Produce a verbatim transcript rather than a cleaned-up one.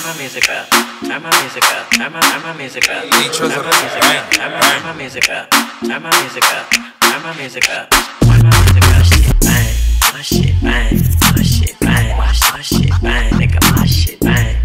my music up, turn my music up, turn my, turn my music up, turn my music up, turn my, turn my music up, turn my music up, turn my music up, turn my music up, shit bang, my shit bang, my shit bang, my shit bang, nigga, my shit bang.